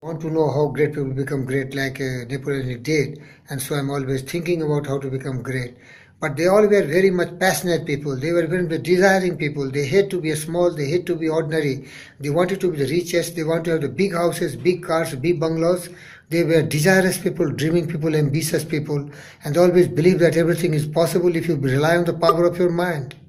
Want to know how great people become great, like Napoleon did, and so I'm always thinking about how to become great. But they all were very much passionate people. They were very desiring people. They hate to be small. They hate to be ordinary. They wanted to be the richest. They wanted to have the big houses, big cars, big bungalows. They were desirous people, dreaming people, ambitious people, and they always believed that everything is possible if you rely on the power of your mind.